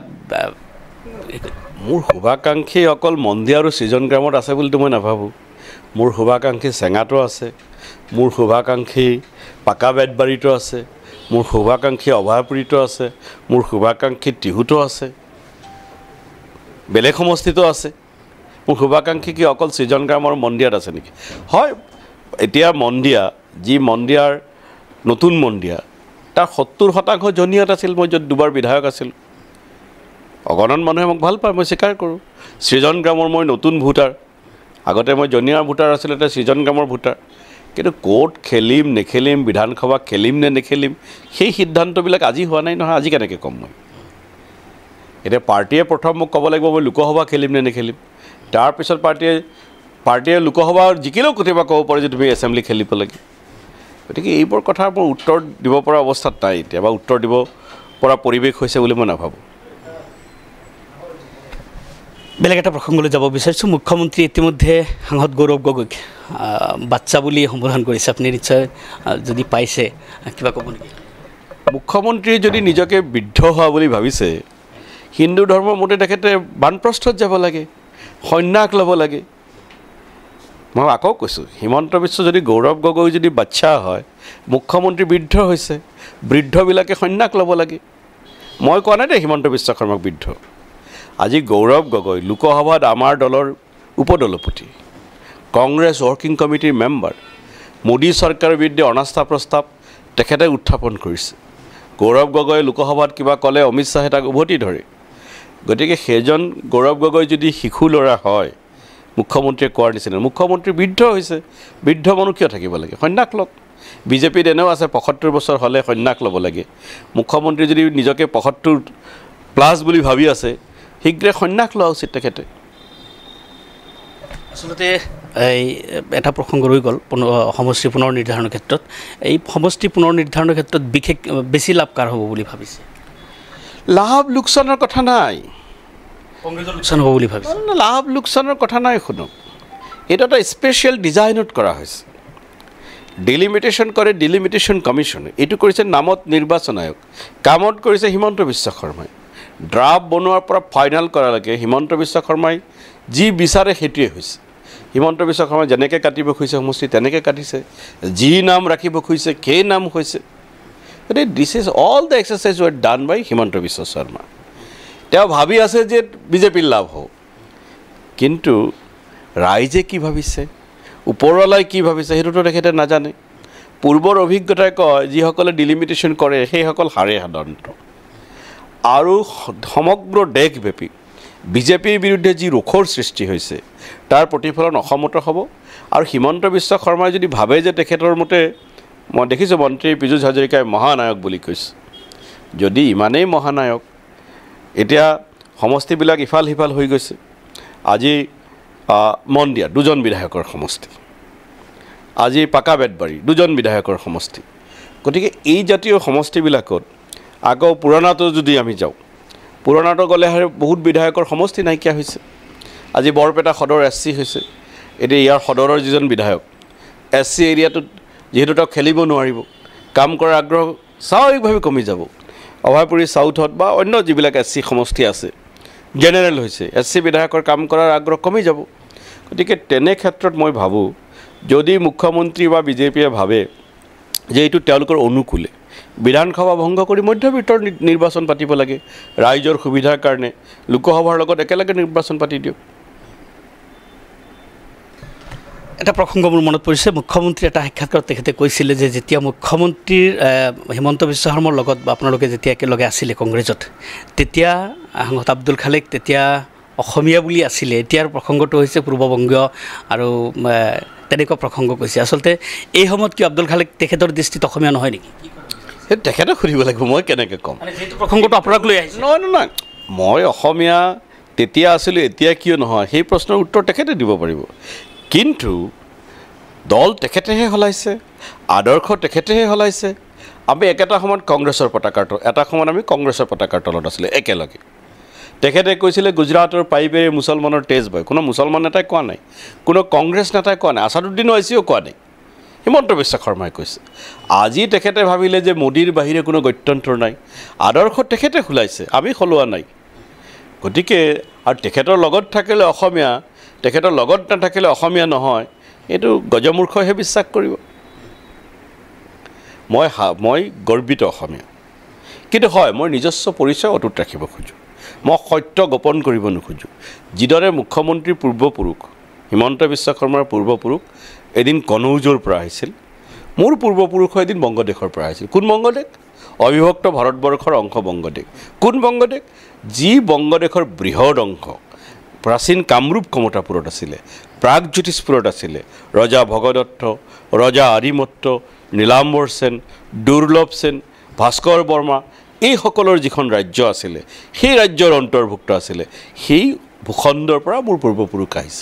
মোৰ শুভাকাংক্ষী অকল মন্দিৰ আৰু সৃজন গ্ৰামত আছে বুলিতো মই নাভাবোঁ। মোৰ শুভাকাংক্ষী চেঙাতো আছে, মোৰ শুভাকাংক্ষী পাকা বেতবাৰীতো আছে, মোৰ শুভাকাংক্ষী অভয়াপুৰীতো আছে, মোৰ শুভাকাংক্ষী টিহুতো আছে, বেলেগ সমষ্টিতো আছে। মোৰ শুভাকাংক্ষী কি অকল সৃজন গ্ৰাম আৰু মন্দিয়াত আছে নেকি? হয়, এতিয়া মন্দিয়া, যি মন্দিয়াৰ নতুন মন্দিয়া, তাৰ 70% জনিয়াত আছিল, মই য'ত 2বাৰ বিধায়ক আছিলোঁ। অগণন মানুহে মোক ভাল পায়, মই স্বীকাৰ কৰোঁ। সৃজন গ্ৰামৰ মই নতুন ভোটাৰ, আগতে মই জনিয়াৰ ভোটাৰ আছিলোঁ, এতিয়া সৃজন গ্ৰামৰ ভোটাৰ। কিন্তু ক'ত খেলিম নেখেলিম, বিধানসভা খেলিম নে নেখেলিম, সেই সিদ্ধান্তবিলাক আজি হোৱা নাই নহয়। আজি কেনেকৈ ক'ম মই? এতিয়া পাৰ্টীয়ে প্ৰথম মোক ক'ব লাগিব মই লোকসভা খেলিম নে নেখেলিম, তাৰপিছত পাৰ্টীয়ে লোকসভা জিকিলেও কেতিয়াবা ক'ব পাৰে যে তুমি এছেম্বলি খেলিব লাগে। গতিকে এইবোৰ কথা মোৰ উত্তৰ দিব পৰা অৱস্থাত নাই এতিয়া, বা উত্তৰ দিব পৰা পৰিৱেশ হৈছে বুলি মই নাভাবোঁ। বেলেগ এটা প্ৰসংগলৈ যাব বিচাৰিছোঁ। মুখ্যমন্ত্ৰী ইতিমধ্যে সাংসদ গৌৰৱ গগৈক বাচ্চা বুলি সম্বোধন কৰিছে। আপুনি নিশ্চয় যদি পাইছে কিবা ক'ব নেকি? মুখ্যমন্ত্ৰী যদি নিজকে বৃদ্ধ হোৱা বুলি ভাবিছে, হিন্দু ধৰ্মৰ মতে তেখেতে বানপ্ৰস্থত যাব লাগে, সন্ন্যাস ল'ব লাগে। মই আকৌ কৈছোঁ, হিমন্ত বিশ্ব যদি গৌৰৱ গগৈ যদি বাচ্চা হয়, মুখ্যমন্ত্ৰী বৃদ্ধ হৈছে, বৃদ্ধবিলাকে সন্ন্যাস ল'ব লাগে। মই কোৱা নাই দে হিমন্ত বিশ্ব শৰ্মাক বৃদ্ধ। আজি গৌৰৱ গগৈ লোকসভাত আমাৰ দলৰ উপদলপতি, কংগ্ৰেছ ৱৰ্কিং কমিটিৰ মেম্বাৰ, মোদী চৰকাৰৰ বিৰুদ্ধে অনাস্থা প্ৰস্তাৱ তেখেতে উত্থাপন কৰিছে। গৌৰৱ গগৈ লোকসভাত কিবা ক'লে অমিত শ্বাহে তাক উভতি ধৰে। গতিকে সেইজন গৌৰৱ গগৈ যদি শিশু ল'ৰা হয়, মুখ্যমন্ত্ৰীয়ে কোৱাৰ নিচিনা, মুখ্যমন্ত্ৰী বৃদ্ধ হৈছে, বৃদ্ধ মানুহ কিয় থাকিব লাগে? সন্ন্যাস লওক। বিজেপিত এনেও আছে ৭৫ বছৰ হ'লে সন্ন্যাস ল'ব লাগে। মুখ্যমন্ত্ৰী যদি নিজকে ৭৫+ বুলি ভাবি আছে, শীঘ্ৰে সন্ন্যাস লোৱা উচিত তেখেতে। আচলতে এই এটা প্ৰসংগ ৰৈ গ'ল সমষ্টি পুনৰ নিৰ্ধাৰণৰ ক্ষেত্ৰত। এই সমষ্টি পুনৰ নিৰ্ধাৰণৰ ক্ষেত্ৰত বিশেষ বেছি লাভ কাৰ হ'ব বুলি ভাবিছে? লাভ লোকচানৰ কথা নাই, কংগ্ৰেছৰ লোকচান হ'ব বুলি ভাবিছে? লাভ লোকচানৰ কথা নাই। শুনক, এইটো এটা স্পেচিয়েল ডিজাইনত কৰা হৈছে। ডিলিমিটেশ্যন কৰে ডিলিমিটেশ্যন কমিশ্যনে, এইটো কৰিছে নামত নিৰ্বাচন আয়োগ, কামত কৰিছে হিমন্ত বিশ্ব শৰ্মাই। ড্ৰাফ্ট বনোৱাৰ পৰা ফাইনেল কৰালৈকে হিমন্ত বিশ্ব শৰ্মাই যি বিচাৰে সেইটোৱে হৈছে। হিমন্ত বিশ্ব শৰ্মাই যেনেকৈ কাটিব খুজিছে সমষ্টি তেনেকৈ কাটিছে, যি নাম ৰাখিব খুজিছে সেই নাম হৈছে। গতিকে this is all the exercise were done by Himanta Biswa Sarma. তেওঁ ভাবি আছে যে বিজেপিৰ লাভ হওক, কিন্তু ৰাইজে কি ভাবিছে, ওপৰৱালাই কি ভাবিছে সেইটোতো তেখেতে নাজানে। পূৰ্বৰ অভিজ্ঞতাই কয় যিসকলে ডিলিমিটেশ্যন কৰে সেইসকল হাৰে সাধাৰণতে। আৰু সমগ্ৰ দেশব্যাপী বিজেপিৰ বিৰুদ্ধে যি ৰোষৰ সৃষ্টি হৈছে তাৰ প্ৰতিফলন অসমত হ'ব। আৰু হিমন্ত বিশ্ব শৰ্মাই যদি ভাবে যে তেখেতৰ মতে, মই দেখিছোঁ মন্ত্ৰী পীযুষ হাজৰিকাই মহানায়ক বুলি কৈছে, যদি ইমানেই মহানায়ক, এতিয়া সমষ্টিবিলাক ইফাল সিফাল হৈ গৈছে। আজি মন্দিয়া 2জন বিধায়কৰ সমষ্টি, আজি পাকা বেতবাৰী 2জন বিধায়কৰ সমষ্টি। গতিকে এই জাতীয় সমষ্টিবিলাকত আকৌ পুৰণাটো যদি আমি যাওঁ, পুৰণাটো গ'লে বহুত বিধায়কৰ সমষ্টি নাইকিয়া হৈছে। আজি বৰপেটা সদৰ SC হৈছে, এতিয়া ইয়াৰ সদৰৰ যিজন বিধায়ক SC এৰিয়াটোত যিহেতু তেওঁ খেলিব নোৱাৰিব, কাম কৰাৰ আগ্ৰহ স্বাভাৱিকভাৱে কমি যাব। অভয়পুৰী চাউথত বা অন্য যিবিলাক SC সমষ্টি আছে জেনেৰেল হৈছে, SC বিধায়কৰ কাম কৰাৰ আগ্ৰহ কমি যাব। গতিকে তেনে ক্ষেত্ৰত মই ভাবোঁ, যদি মুখ্যমন্ত্ৰী বা বিজেপিয়ে ভাবে যে এইটো তেওঁলোকৰ অনুকূলে, বিধানসভা ভংগ কৰি মধ্যবিত্তৰ নিৰ্বাচন পাতিব লাগে, ৰাইজৰ সুবিধাৰ কাৰণে লোকসভাৰ লগত একেলগে নিৰ্বাচন পাতি দিয়ক। এটা প্ৰসংগ মোৰ মনত পৰিছে। মুখ্যমন্ত্ৰী এটা সাক্ষাৎকাৰত তেখেতে কৈছিলে যে যেতিয়া মুখ্যমন্ত্ৰীৰ হিমন্ত বিশ্ব শৰ্মাৰ লগত বা আপোনালোকে যেতিয়া একেলগে আছিলে কংগ্ৰেছত, তেতিয়া সাংসদ আব্দুল খালেক তেতিয়া অসমীয়া বুলি আছিলে, এতিয়াৰ প্ৰসংগটো হৈছে পূৰ্ববংগীয় আৰু তেনেকুৱা প্ৰসংগ কৈছে। আচলতে এই সময়ত কি আব্দুল খালেক তেখেতৰ দৃষ্টিত অসমীয়া নহয় নেকি? তেখেতে সুধিব লাগিব, মই কেনেকৈ ক'ম? যিহেতু প্ৰসংগটো আপোনাক লৈ আহিছে। নহয়, মই অসমীয়া তেতিয়া আছিলোঁ, এতিয়া কিয় নহয়, সেই প্ৰশ্নৰ উত্তৰ তেখেতে দিব পাৰিব। কিন্তু দল তেখেতেহে সলাইছে, আদৰ্শ তেখেতেহে সলাইছে। আমি একেটা সময়ত কংগ্ৰেছৰ পতাকাৰ তলত, এটা সময়ত আমি কংগ্ৰেছৰ পতাকাৰ তলত আছিলোঁ একেলগে। তেখেতে কৈছিলে গুজৰাটৰ পাইপেৰে মুছলমানৰ তেজ বয়, কোনো মুছলমান নেতাই কোৱা নাই, কোনো কংগ্ৰেছ নেতাই কোৱা নাই, আছাদুদ্দিন ঐচিও কোৱা নাই, হিমন্ত বিশ্ব শৰ্মাই কৈছে। আজি তেখেতে ভাবিলে যে মোদীৰ বাহিৰে কোনো গত্যন্তৰ নাই, আদৰ্শ তেখেতে খোলাইছে, আমি সলোৱা নাই। গতিকে আৰু তেখেতৰ লগত থাকিলে অসমীয়া, তেখেতৰ লগত নাথাকিলে অসমীয়া নহয়, এইটো গজমূৰ্খহে বিশ্বাস কৰিব। মই গৰ্বিত অসমীয়া, কিন্তু হয় মই নিজস্ব পৰিচয় অটুট ৰাখিব খোজোঁ, মই সত্য গোপন কৰিব নোখোজোঁ। যিদৰে মুখ্যমন্ত্ৰীৰ পূৰ্বপুৰুষ হিমন্ত বিশ্ব শৰ্মাৰ পূৰ্বপুৰুষ এদিন কনৌজৰ পৰা আহিছিল, মোৰ পূৰ্বপুৰুষ এদিন বংগদেশৰ পৰা আহিছিল। কোন বংগদেশ? অবিভক্ত ভাৰতবৰ্ষৰ অংশ বংগদেশ। কোন বংগদেশ? যি বংগদেশৰ বৃহৎ অংশ প্ৰাচীন কামৰূপ কমতাপুৰত আছিলে, প্ৰাগজ্যোতিষপুৰত আছিলে, ৰজা ভগদত্ত, ৰজা আৰিমত্ত, নীলাম্বৰ সেন, দুৰ্লভ সেন, ভাস্কৰ বৰ্মা, এইসকলৰ যিখন ৰাজ্য আছিলে সেই ৰাজ্যৰ অন্তৰ্ভুক্ত আছিলে। সেই ভূখণ্ডৰ পৰা মোৰ পূৰ্বপুৰুষ আহিছে।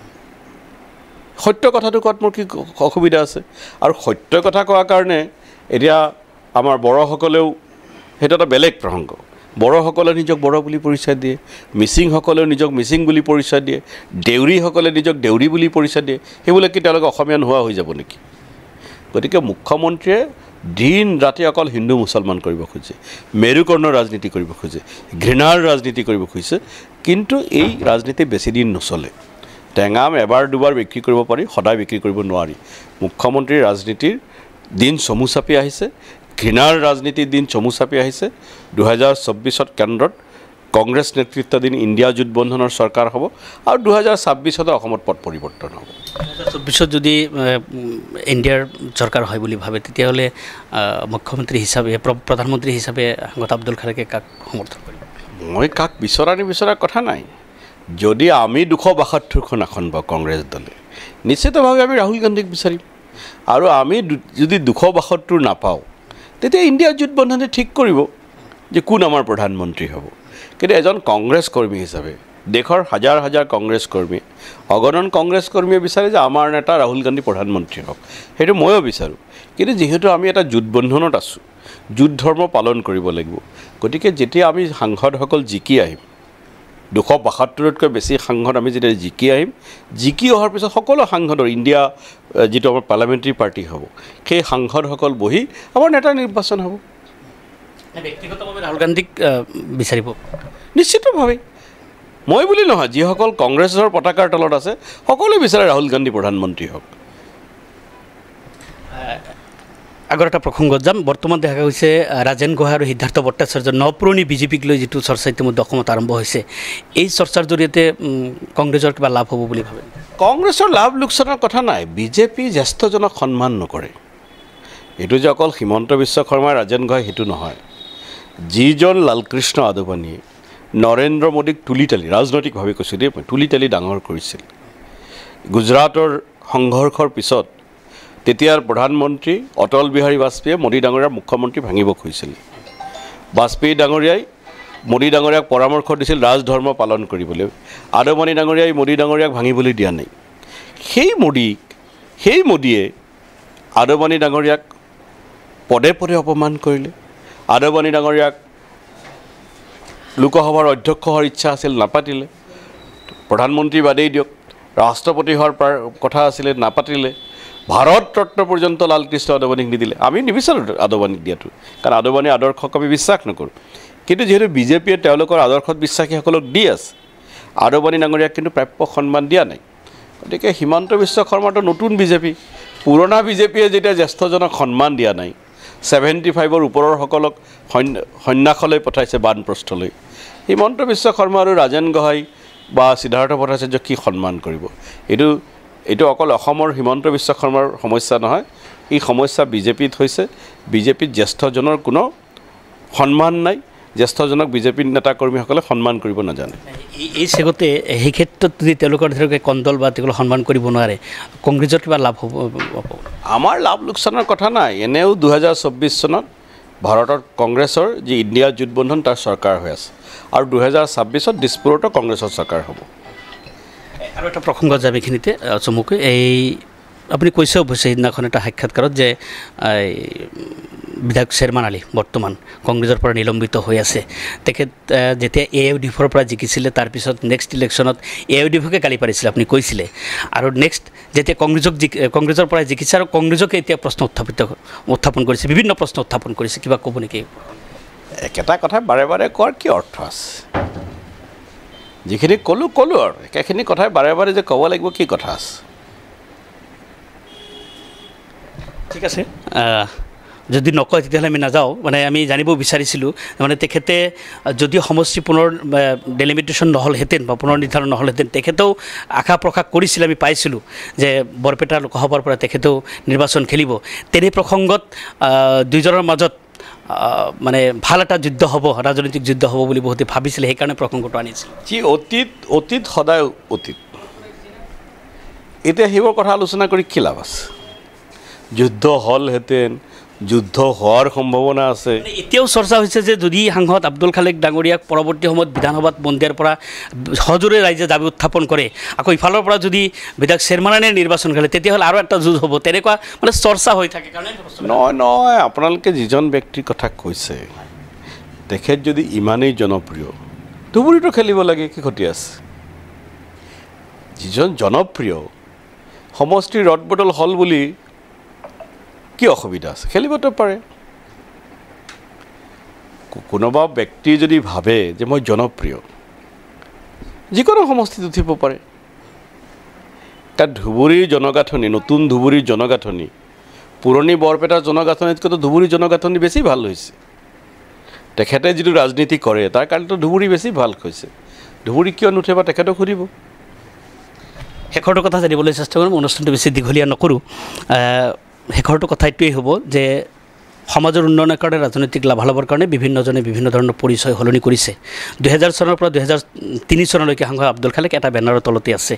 সত্য কথাটো কোৱাত মোৰ কি অসুবিধা আছে? আৰু সত্য কথা কোৱাৰ কাৰণে এতিয়া আমাৰ বড়োসকলেও সেইটো এটা বেলেগ প্ৰসংগ। বড়োসকলে নিজক বড়ো বুলি পৰিচয় দিয়ে, মিচিংসকলেও নিজক মিচিং বুলি পৰিচয় দিয়ে, দেউৰীসকলে নিজক দেউৰী বুলি পৰিচয় দিয়ে। সেইবিলাক কি তেওঁলোকে অসমীয়া নোহোৱা হৈ যাব নেকি? গতিকে মুখ্যমন্ত্ৰীয়ে দিন ৰাতি অকল হিন্দু মুছলমান কৰিব খোজে, মেৰুকৰ্ণৰ ৰাজনীতি কৰিব খোজে, ঘৃণাৰ ৰাজনীতি কৰিব খুজিছে। কিন্তু এই ৰাজনীতি বেছিদিন নচলে। টেঙাম এবাৰ দুবাৰ বিক্ৰী কৰিব পাৰি, সদায় বিক্ৰী কৰিব নোৱাৰি। মুখ্যমন্ত্ৰীৰ ৰাজনীতিৰ দিন চমু চাপি আহিছে, ঘৃণাৰ ৰাজনীতিৰ দিন চমু চাপি আহিছে। 2024 কেন্দ্ৰত কংগ্ৰেছ নেতৃত্বাধীন ইণ্ডিয়া জোটবন্ধনৰ চৰকাৰ হ'ব আৰু 2026 অসমত পট পৰিৱৰ্তন হ'ব। 2024 যদি ইণ্ডিয়াৰ চৰকাৰ হয় বুলি ভাবে তেতিয়াহ'লে মুখ্যমন্ত্ৰী হিচাপে প্ৰধানমন্ত্ৰী হিচাপে সাংসদ আব্দুল খালেকে কাক সমৰ্থন কৰিব? মই কাক বিচৰা নিবিচৰাৰ কথা নাই। যদি আমি 272খন আসন পাওঁ কংগ্ৰেছ দলে, নিশ্চিতভাৱে আমি ৰাহুল গান্ধীক বিচাৰিম। আৰু আমি যদি 272 নাপাওঁ তেতিয়া ইণ্ডিয়া জোটবন্ধনে ঠিক কৰিব যে কোন আমাৰ প্ৰধানমন্ত্ৰী হ'ব। কিন্তু এজন কংগ্ৰেছ কৰ্মী হিচাপে দেশৰ হাজাৰ হাজাৰ কংগ্ৰেছ কৰ্মী, অগণন কংগ্ৰেছ কৰ্মীয়ে বিচাৰে যে আমাৰ নেতা ৰাহুল গান্ধী প্ৰধানমন্ত্ৰী হওক। সেইটো ময়ো বিচাৰোঁ। কিন্তু যিহেতু আমি এটা জোটবন্ধনত আছোঁ, জোট ধৰ্ম পালন কৰিব লাগিব। গতিকে যেতিয়া আমি সাংসদসকল জিকি আহিম, 272তকৈ বেছি সাংসদ আমি যেতিয়া জিকি আহিম, জিকি অহাৰ পিছত সকলো সাংসদৰ ইণ্ডিয়া যিটো আমাৰ পাৰ্লামেণ্টাৰী পাৰ্টি হ'ব, সেই সাংসদসকল বহি আমাৰ নেতা নিৰ্বাচন হ'ব। ব্যক্তিগতভাৱে ৰাহুল গান্ধীক বিচাৰিব নিশ্চিতভাৱে। মই বুলি নহয়, যিসকল কংগ্ৰেছৰ পতাকাৰ তলত আছে সকলোৱে বিচাৰে ৰাহুল গান্ধী প্ৰধানমন্ত্ৰী হওক। আগৰ এটা প্ৰসংগত যাম। বৰ্তমান দেখা গৈছে ৰাজেন গোহাঁই আৰু সিদ্ধাৰ্থ ভট্টাচাৰ্য নপুৰণি বিজেপিক লৈ যিটো চৰ্চা ইতিমধ্যে অসমত আৰম্ভ হৈছে, এই চৰ্চাৰ জৰিয়তে কংগ্ৰেছৰ কিবা লাভ হ'ব বুলি ভাবে? কংগ্ৰেছৰ লাভ লোকচানৰ কথা নাই। বিজেপি জ্যেষ্ঠজনক সন্মান নকৰে। এইটো যে অকল হিমন্ত বিশ্ব শৰ্মা, ৰাজেন গোহাঁই সেইটো নহয়। যিজন লালকৃষ্ণ আদৱানীয়ে নৰেন্দ্ৰ মোদীক তুলিতালি, ৰাজনৈতিকভাৱে কৈছোঁ দেই, তুলিতালি ডাঙৰ কৰিছিল। গুজৰাটৰ সংঘৰ্ষৰ পিছত তেতিয়াৰ প্ৰধানমন্ত্ৰী অটল বিহাৰী বাজপেয়ীয়ে মোদী ডাঙৰীয়াৰ মুখ্যমন্ত্ৰী ভাঙিব খুজিছিল। বাজপেয়ী ডাঙৰীয়াই মোদী ডাঙৰীয়াক পৰামৰ্শ দিছিল ৰাজধৰ্ম পালন কৰিবলৈ। আদৱানী ডাঙৰীয়াই মোদী ডাঙৰীয়াক ভাঙিবলৈ দিয়া নাই। সেই মোদীয়ে আদৱানী ডাঙৰীয়াক পদে পদে অপমান কৰিলে। আদৱানী ডাঙৰীয়াক লোকসভাৰ অধ্যক্ষ হোৱাৰ ইচ্ছা আছিল, নাপাতিলে। প্ৰধানমন্ত্ৰী বাদেই দিয়ক, ৰাষ্ট্ৰপতি হোৱাৰ কথা আছিলে, নাপাতিলে। ভাৰত ৰত্ন পৰ্যন্ত লালকৃষ্ণ আদৱানীক নিদিলে। আমি নিবিচাৰোঁ আদৱানীক দিয়াটো, কাৰণ আদৱানীৰ আদৰ্শক আমি বিশ্বাস নকৰোঁ। কিন্তু যিহেতু বিজেপিয়ে তেওঁলোকৰ আদৰ্শত বিশ্বাসীসকলক দি আছে, আদৱানী ডাঙৰীয়াক কিন্তু প্ৰাপ্য সন্মান দিয়া নাই। গতিকে হিমন্ত বিশ্ব শৰ্মাটো নতুন বিজেপি। পুৰণা বিজেপিয়ে যেতিয়া জ্যেষ্ঠজনক সন্মান দিয়া নাই, 75ৰ ওপৰৰ সকলক সন্ন্যাসলৈ পঠাইছে বানপ্ৰস্থলৈ, হিমন্ত বিশ্ব শৰ্মা আৰু ৰাজেন গোহাঁই বা সিদ্ধাৰ্থ ভট্টাচাৰ্যক কি সন্মান কৰিব? এইটো অকল অসমৰ হিমন্ত বিশ্ব শৰ্মাৰ সমস্যা নহয়, এই সমস্যা বিজেপিত হৈছে। বিজেপিত জ্যেষ্ঠজনৰ কোনো সন্মান নাই। জ্যেষ্ঠজনক বিজেপিৰ নেতাকৰ্মীসকলে সন্মান কৰিব নাজানে। এই চেগতে সেই ক্ষেত্ৰত যদি তেওঁলোকৰ ধৰক কণ্ডল বা তেওঁলোকক সন্মান কৰিব নোৱাৰে, কংগ্ৰেছৰ কিবা লাভ হ'ব? আমাৰ লাভ লোকচানৰ কথা নাই। এনেও 2024 চনত ভাৰতত কংগ্ৰেছৰ যি ইণ্ডিয়া জোটবন্ধন তাৰ চৰকাৰ হৈ আছে, আৰু 2026 দিছপুৰতো কংগ্ৰেছৰ চৰকাৰ হ'ব। আৰু এটা প্ৰসংগত যাম এইখিনিতে চমুকৈ। আপুনি কৈছে অৱশ্যে সেইদিনাখন এটা সাক্ষাৎকাৰত যে বিধায়ক শ্বেৰমান আলী বৰ্তমান কংগ্ৰেছৰ পৰা নিলম্বিত হৈ আছে। তেখেত যেতিয়া AUDFৰ পৰা জিকিছিলে, তাৰপিছত নেক্সট ইলেকশ্যনত AUDFকে গালি পাৰিছিলে, আপুনি কৈছিলে। আৰু নেক্সট যেতিয়া কংগ্ৰেছৰ পৰা জিকিছে আৰু কংগ্ৰেছকে এতিয়া প্ৰশ্ন উত্থাপন কৰিছে, বিভিন্ন প্ৰশ্ন উত্থাপন কৰিছে, কিবা ক'ব নেকি? একেটা কথা বাৰে বাৰে কোৱাৰ কি অৰ্থ আছে? যিখিনি ক'লোঁ আৰু একেখিনি কথাই বাৰে বাৰে যে ক'ব লাগিব কি কথা আছে? ঠিক আছে, যদি নকয় তেতিয়াহ'লে আমি নাযাওঁ। মানে আমি জানিব বিচাৰিছিলোঁ, মানে তেখেতে যদিও সমষ্টি পুনৰ ডেলিমিটেশ্যন নহ'লহেঁতেন বা পুনৰ নিৰ্ধাৰণ নহ'লহেঁতেন, তেখেতেও আশা প্ৰকাশ কৰিছিল, আমি পাইছিলোঁ যে বৰপেটা লোকসভাৰ পৰা তেখেতেও নিৰ্বাচন খেলিব। তেনে প্ৰসংগত দুয়োজনৰ মাজত মানে ভাল এটা যুদ্ধ হ'ব, ৰাজনৈতিক যুদ্ধ হ'ব বুলি বহুতে ভাবিছিলে, সেইকাৰণে প্ৰসংগটো আনিছিল। যি অতীত সদায় অতীত। এতিয়া সেইবোৰ কথা আলোচনা কৰি কি লাভ আছে? যুদ্ধ হ'লহেঁতেন, যুদ্ধ হোৱাৰ সম্ভাৱনা আছে। এতিয়াও চৰ্চা হৈছে যে যদি সাংসদ আব্দুল খালেক ডাঙৰীয়াক পৰৱৰ্তী সময়ত বিধানসভাত মন্দিৰৰ পৰা সজোৰে ৰাইজে দাবী উত্থাপন কৰে, আকৌ ইফালৰ পৰা যদি বিধায়ক চেয়াৰমেনে নিৰ্বাচন কৰে, তেতিয়াহ'লে আৰু এটা যুঁজ হ'ব, তেনেকুৱা মানে চৰ্চা হৈ থাকে কাৰণে। নহয়, আপোনালোকে যিজন ব্যক্তিৰ কথা কৈছে তেখেত যদি ইমানেই জনপ্ৰিয়, ধুবুৰীটো খেলিব লাগে, কি ক্ষতি আছে? যিজন জনপ্ৰিয় সমষ্টিৰ ৰদ বদল হ'ল বুলি কি অসুবিধা আছে? খেলিবতো পাৰে। কোনোবা ব্যক্তি যদি ভাবে যে মই জনপ্ৰিয়, যিকোনো সমষ্টিত উঠিব পাৰে। তাত ধুবুৰীৰ জনগাঁথনি, নতুন ধুবুৰীৰ জনগাঁথনি পুৰণি বৰপেটাৰ জনগাঁথনিতকৈতো ধুবুৰীৰ জনগাঁথনি বেছি ভাল হৈছে। তেখেতে যিটো ৰাজনীতি কৰে তাৰ কাৰণেতো ধুবুৰী বেছি ভাল হৈছে। ধুবুৰী কিয় নুঠে বা তেখেতক সুধিব। শেষৰটো কথা জানিবলৈ চেষ্টা কৰিম, অনুষ্ঠানটো বেছি দীঘলীয়া নকৰোঁ। শেষৰটো কথা এইটোৱেই হ'ব যে সমাজৰ উন্নয়নৰ কাৰণে, ৰাজনৈতিক লাভালাভৰ কাৰণে বিভিন্নজনে বিভিন্ন ধৰণৰ পৰিচয় সলনি কৰিছে। 2000 চনৰ পৰা 2003 চনলৈকে সাংসদ আব্দুল খালেক এটা বেনাৰৰ তলতে আছে।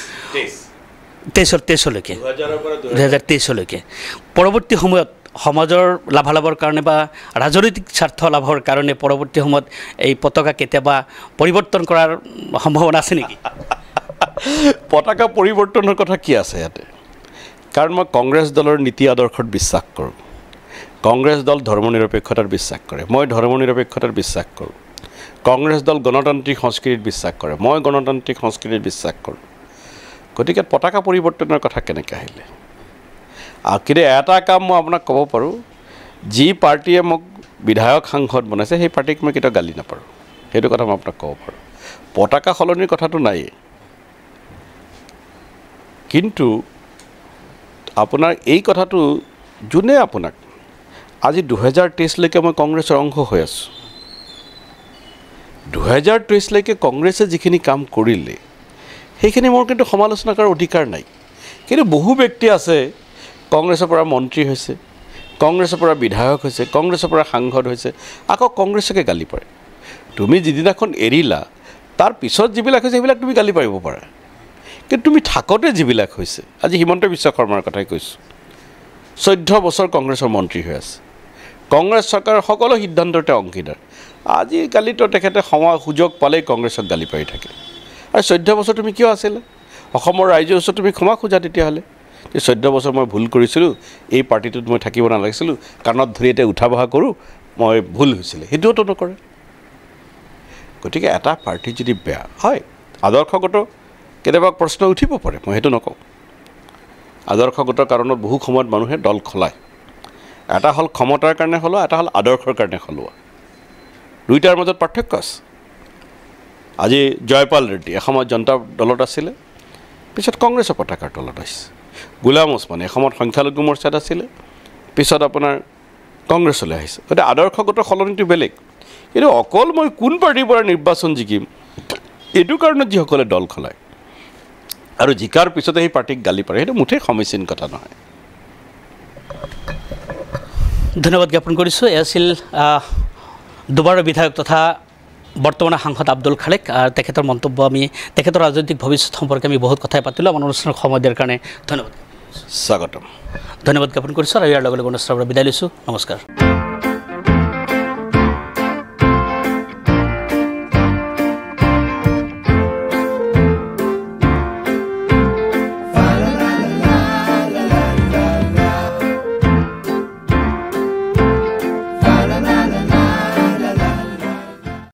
2023লৈকে 2023লৈকে। পৰৱৰ্তী সময়ত সমাজৰ লাভালাভৰ কাৰণে বা ৰাজনৈতিক স্বাৰ্থ লাভৰ কাৰণে পৰৱৰ্তী সময়ত এই পতাকা কেতিয়াবা পৰিৱৰ্তন কৰাৰ সম্ভাৱনা আছে নেকি? পতাকা পৰিৱৰ্তনৰ কথা কি আছে ইয়াতে? কাৰণ মই কংগ্ৰেছ দলৰ নীতি আদৰ্শত বিশ্বাস কৰোঁ। কংগ্ৰেছ দল ধৰ্মনিৰপেক্ষতাত বিশ্বাস কৰে, মই ধৰ্মনিৰপেক্ষতাত বিশ্বাস কৰোঁ। কংগ্ৰেছ দল গণতান্ত্ৰিক সংস্কৃতিত বিশ্বাস কৰে, মই গণতান্ত্ৰিক সংস্কৃতিত বিশ্বাস কৰোঁ। গতিকে পতাকা পৰিৱৰ্তনৰ কথা কেনেকৈ আহিলে? কিন্তু এটা কাম মই আপোনাক ক'ব পাৰোঁ, যি পাৰ্টীয়ে মোক বিধায়ক সাংসদ বনাইছে সেই পাৰ্টীক মই কেতিয়াও গালি নাপাৰোঁ, সেইটো কথা মই আপোনাক ক'ব পাৰোঁ। পতাকা সলনিৰ কথাটো নায়েই। কিন্তু আপোনাৰ এই কথাটো যোনে আপোনাক আজি 2023লৈকে মই কংগ্ৰেছৰ অংশ হৈ আছোঁ। 2023লৈকে কংগ্ৰেছে যিখিনি কাম কৰিলে সেইখিনি মোৰ কিন্তু সমালোচনা কৰাৰ অধিকাৰ নাই। কিন্তু বহু ব্যক্তি আছে কংগ্ৰেছৰ পৰা মন্ত্ৰী হৈছে, কংগ্ৰেছৰ পৰা বিধায়ক হৈছে, কংগ্ৰেছৰ পৰা সাংসদ হৈছে, আকৌ কংগ্ৰেছকে গালি পাৰে। তুমি যিদিনাখন এৰিলা তাৰ পিছত যিবিলাক হৈছে সেইবিলাক তুমি গালি পাৰিব পাৰা, কিন্তু তুমি থাকোঁতে যিবিলাক হৈছে, আজি হিমন্ত বিশ্ব শৰ্মাৰ কথাই কৈছোঁ, 14 বছৰ কংগ্ৰেছৰ মন্ত্ৰী হৈ আছে, কংগ্ৰেছ চৰকাৰৰ সকলো সিদ্ধান্ততে অংশীদাৰ। আজিকালিতো তেখেতে সুযোগ পালেই কংগ্ৰেছক গালি পাৰি থাকে। আৰু 14 বছৰ তুমি কিয় আছিলা? অসমৰ ৰাইজৰ ওচৰত তুমি ক্ষমা খোজা তেতিয়াহ'লে, যে 14 বছৰ মই ভুল কৰিছিলোঁ, এই পাৰ্টিটোত মই থাকিব নালাগিছিলোঁ, কাণত ধৰি এতিয়া উঠা বহা কৰোঁ, মই ভুল হৈছিলে, সেইটোওতো নকৰে। গতিকে এটা পাৰ্টি যদি বেয়া হয়, আদৰ্শগত কেতিয়াবা প্ৰশ্ন উঠিব পাৰে, মই সেইটো নকওঁ। আদৰ্শগত কাৰণত বহু সময়ত মানুহে দল সলায়। এটা হ'ল ক্ষমতাৰ কাৰণে সলোৱা, এটা হ'ল আদৰ্শৰ কাৰণে সলোৱা। দুইটাৰ মাজত পাৰ্থক্য আছে। আজি জয়পাল ৰেড্ডি এসময়ত জনতা দলত আছিলে, পিছত কংগ্ৰেছৰ পতাকাৰ তলত আহিছে। গোলাম ওছমান এসময়ত সংখ্যালঘু মৰ্চাত আছিলে, পিছত আপোনাৰ কংগ্ৰেছলৈ আহিছে। গতিকে আদৰ্শগত সলনিটো বেলেগ। কিন্তু অকল মই কোন পাৰ্টীৰ পৰা নিৰ্বাচন জিকিম এইটো কাৰণত যিসকলে দল সলায় আৰু জিকাৰ পিছতে সেই পাৰ্টীক গালি পাৰে, সেইটো মুঠেই সমীচীন কথা নহয়। ধন্যবাদ জ্ঞাপন কৰিছোঁ। এয়া আছিল দুবাৰৰ বিধায়ক তথা বৰ্তমানৰ সাংসদ আব্দুল খালেক। তেখেতৰ মন্তব্য, আমি তেখেতৰ ৰাজনৈতিক ভৱিষ্যত সম্পৰ্কে আমি বহুত কথাই পাতিলোঁ। আমাৰ অনুষ্ঠানত সময় দিয়াৰ কাৰণে ধন্যবাদ। স্বাগতম। ধন্যবাদ জ্ঞাপন কৰিছোঁ আৰু ইয়াৰ লগে লগে অনুষ্ঠানৰ পৰা বিদায় লৈছোঁ। নমস্কাৰ।